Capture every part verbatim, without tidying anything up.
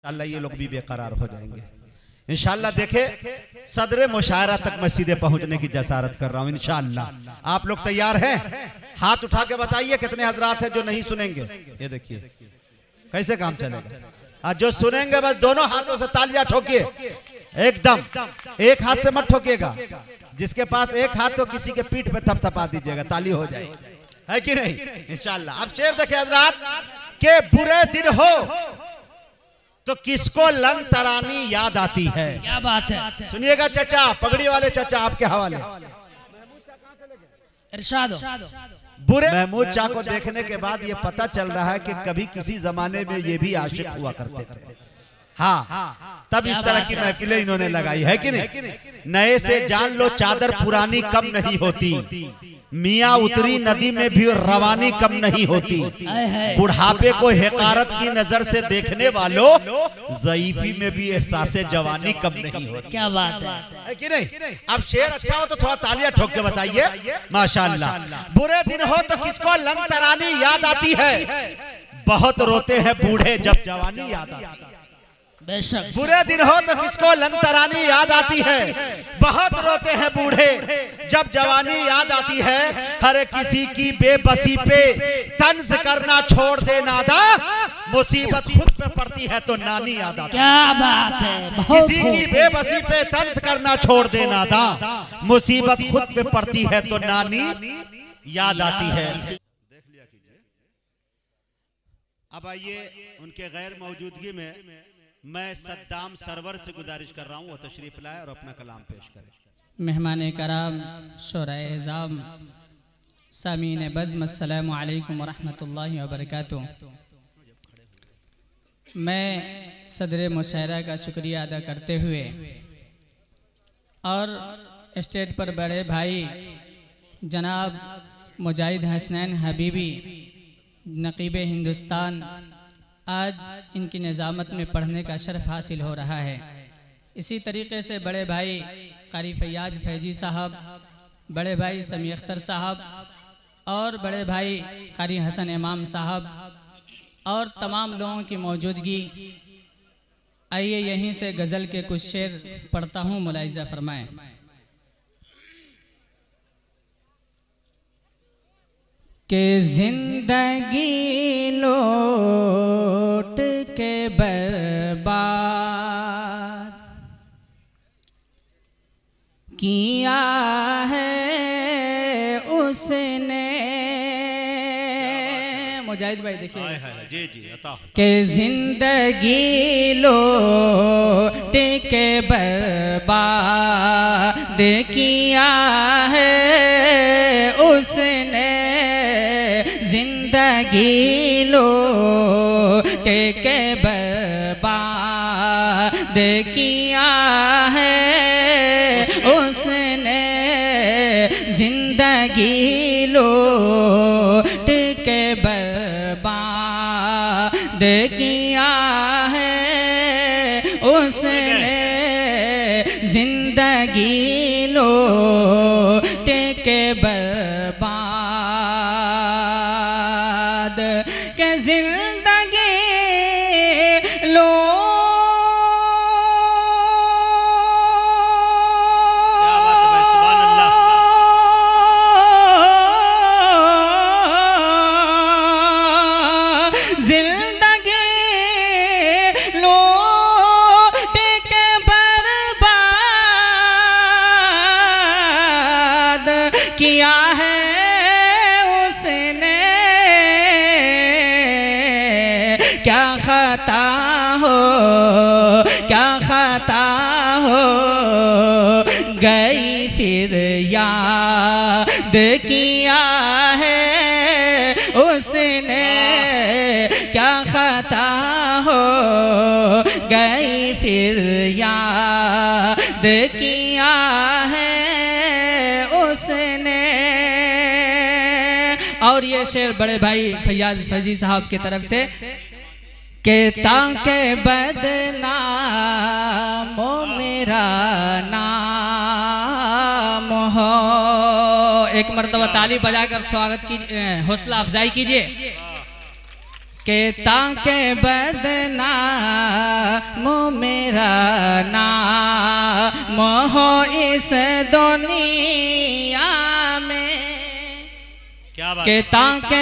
अल्लाह ये लोग भी बेकरार हो जाएंगे इंशाअल्लाह। देखे सदरे मुशायरा तक मैं सीधे पहुंचने की जसारत कर रहा हूं इंशाअल्लाह। आप लोग तैयार हैं? हाथ उठा के बताइए कितने हजरात हैं जो नहीं सुनेंगे। ये देखिए कैसे काम चलेगा। आज जो सुनेंगे बस दोनों हाथों से तालियां ठोकिए एकदम, एक हाथ से मत ठोकिएगा। जिसके पास एक हाथ तो किसी के पीठ पे थपथपा दीजिएगा, ताली हो जाए, है कि नहीं इंशाअल्लाह। अब शेर देखे हजरात के बुरे दिन हो तो किसको लन तरानी याद आती है। क्या बात है, सुनिएगा चाचा, पगड़ी वाले चाचा आपके हवाले। इरशाद बुरे महमूद शाह को देखने के बाद ये पता चल रहा है कि कभी किसी जमाने में ये भी आशिक हुआ करते थे। हाँ, तब इस तरह की महफिलें इन्होंने लगाई है कि नहीं। नए से जान लो चादर पुरानी कम नहीं होती, मियाँ उतरी नदी में भी रवानी कम नहीं होती। बुढ़ापे को हिकारत की नजर से देखने वालों ज़ईफी में भी एहसास जवानी कम नहीं होती। क्या बात है, है कि नहीं। अब शेर अच्छा हो तो थोड़ा तालियां ठोक के बताइए माशाअल्लाह। बुरे दिन हो तो किसको लन तरानी याद आती है, बहुत रोते हैं बूढ़े जब जवानी याद आती है। बेशक। बुरे दिन हो तो किसको लंतरानी याद आती है, बहुत रोते हैं बूढ़े जब जवानी याद आती है। हर किसी की बेबसी पे तंज करना छोड़ दे नादा, मुसीबत खुद पे पड़ती है तो नानी याद आती है। क्या बात है, किसी की बेबसी पे तंज करना छोड़ दे नादा, मुसीबत खुद पे पड़ती है तो नानी याद आती है। देख लिया कीजिए। अब आइए उनके गैर मौजूदगी में मैं सद्दाम सरवर से गुजारिश कर रहा हूँ वो तशरीफ लाए और अपना कलाम पेश करें। मेहमान कराम, शोराए एज़ाम, सामीन बज़्म, अस्सलामु अलैकुम वरहमतुल्लाहि वबरकातुह। मैं सदर मुशायरा का शुक्रिया अदा करते हुए और स्टेज पर बड़े भाई जनाब मुजाहिद हसनैन हबीबी नकीब हिंदुस्तान आज इनकी निज़ामत में पढ़ने का शर्फ हासिल हो रहा है। इसी तरीके से बड़े भाई कारी फैयाज फैजी साहब, बड़े भाई समी अख्तर साहब और बड़े भाई कारी हसन इमाम साहब और तमाम लोगों की मौजूदगी। आइए यहीं से गज़ल के कुछ शेर पढ़ता हूँ, मुलाहिज़ा फरमाएं। के जिंदगी लौट के बर्बाद किया है उसने। मुजाहिद भाई देखिए, जी जी अता के जिंदगी लौट के बर्बाद किया है उसने, जिंदगी लौट के बर्बाद किया है उसने, जिंदगी लौट के बर्बाद किया है उसने, जिंदगी लौट के बर्बाद के जिंदगी लो। क्या बात है भाई, सुभान अल्लाह। जिंदगी लौट के बर्बाद किया है उसने, क्या खता हो क्या खता हो गई फिर याद किया है उसने, क्या खता हो गई फिर याद किया है उसने। और ये शेर बड़े भाई फैयाज फैजी साहब की तरफ से के ताके बदनाम मेरा नाम हो। एक मर्तबा ताली बजाकर स्वागत की हौसला अफजाई कीजिए। के ताके बदनाम मेरा नाम हो इस दुनिया में, क्या बात के ताके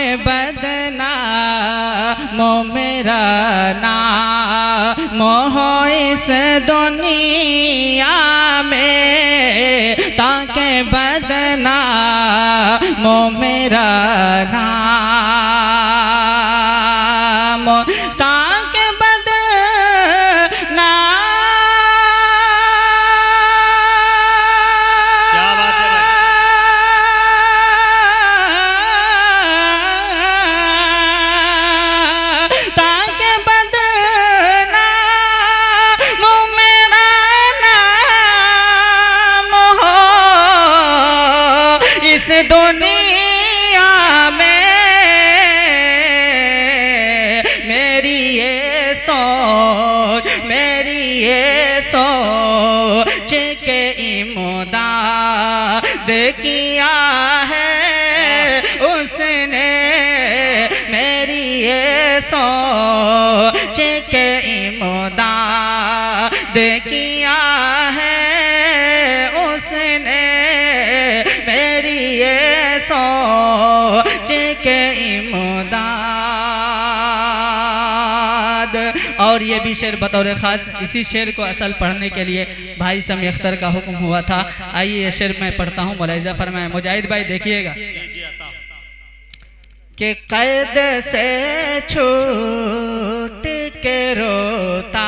बदनाम मेरा नाम हो इस दुनिया में, ताके बदनाम मेरा नाम, ताके बदनाम। क्या बात है भाई, ताके बदनाम मेरा नाम हो इस दुनिया में, मेरी ये सोच मेरी ये सोच के इमदाद किया है उसने, मेरी ये सोच के इमदाद किया है उसने, मेरी ये सोच के इमदाद। और ये भी शेर बतौर ख़ास, इसी शेर को असल पढ़ने के लिए भाई समी अख्तर का हुक्म हुआ था। आइए ये शेर मैं पढ़ता हूँ, मुलाहिज़ा फरमाएं। मुजाहिद भाई देखिएगा कि कैद से छूट के रोता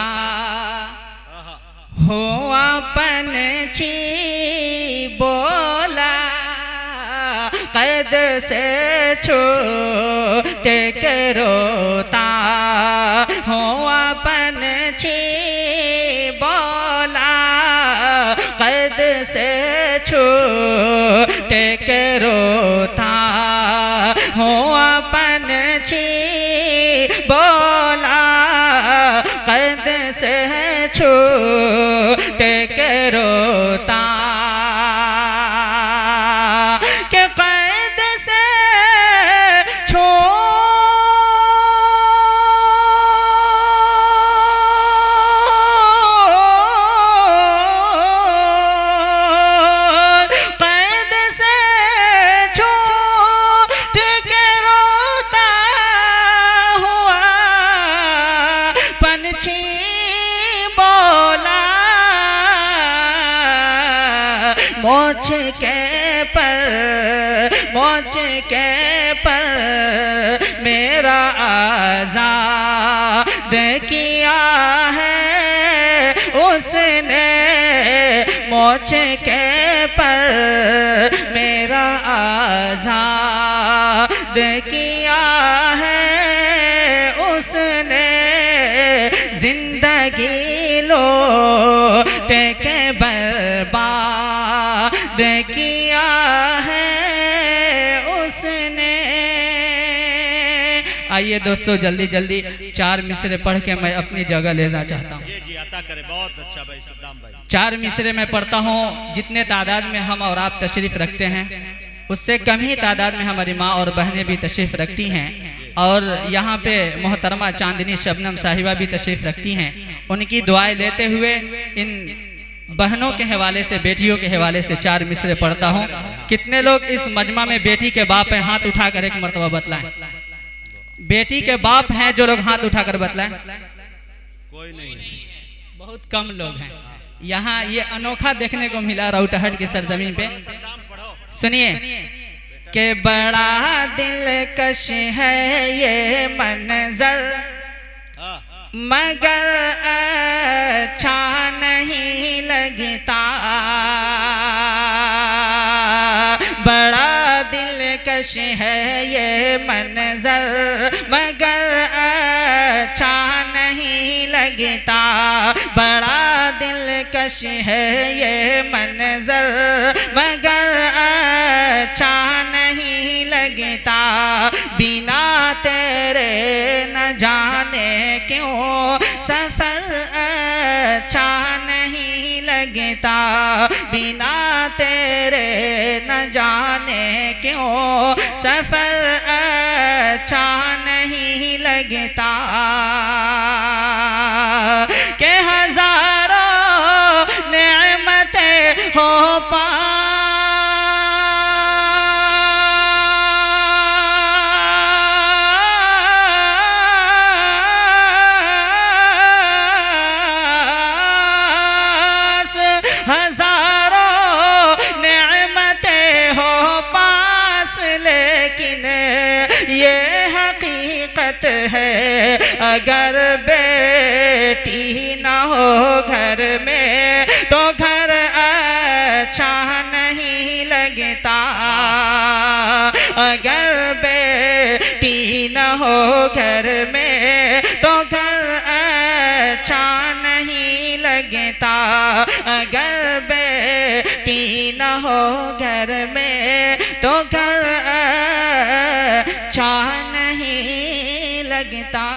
हुआ पंछी बोला, कैद से छूट के रोता हुआ पंछी बोला, कैद से छूट के रोता हुआ पंछी बोला, कैद से छूट के रोता, के कैद से मोच के पर मोच के पर मेरा आज़ाद किया है उसने, मोच के पर मेरा आज़ाद किया है उसने, जिंदगी लौट के बर्बाद किया है उसने। आइए दोस्तों जल्दी जल्दी चार मिसरे पढ़ के मैं अपनी जगह लेना चाहता हूँ। जी जी अता करे, बहुत अच्छा भाई सद्दाम भाई। चार मिसरे मैं पढ़ता हूँ, जितने तादाद में हम और आप तशरीफ रखते हैं उससे कम ही तादाद में हमारी माँ और बहनें भी तशरीफ रखती हैं, और यहाँ पे मोहतरमा चांदनी शबनम साहिबा भी तशरीफ रखती हैं। उनकी दुआएं लेते हुए इन बहनों के हवाले से, बेटियों के हवाले से चार मिसरे पढ़ता हूँ। कितने लोग इस मजमा में बेटी के बाप हैं, हाथ उठाकर एक मरतबा बतलाएं। बेटी के बाप हैं जो लोग, हाथ उठाकर बतलाएं। कोई नहीं, बहुत कम लोग हैं। यहाँ ये अनोखा देखने को मिला रौटहट की सरजमीन पे। सुनिए कि बड़ा दिलकश है ये मंजर, मगर अच्छा नहीं लगता, बड़ा दिलकश है ये मंजर, मगर अच्छा नहीं लगता, बड़ा दिलकश है ये मंजर, मगर अच्छा नहीं लगता, बिना तेरे न जाने क्यों सफर अच्छा नहीं लगता, बिना तेरे न जाने क्यों सफर अच्छा नहीं लगता। के हजारों नेमतें हो पा है, अगर बेटी न हो घर में तो घर अच्छा नहीं लगता। अगर बेटी न हो घर में तो घर अच्छा नहीं लगता। अगर बेटी न हो घर में तो घर अच्छा नहीं लगता।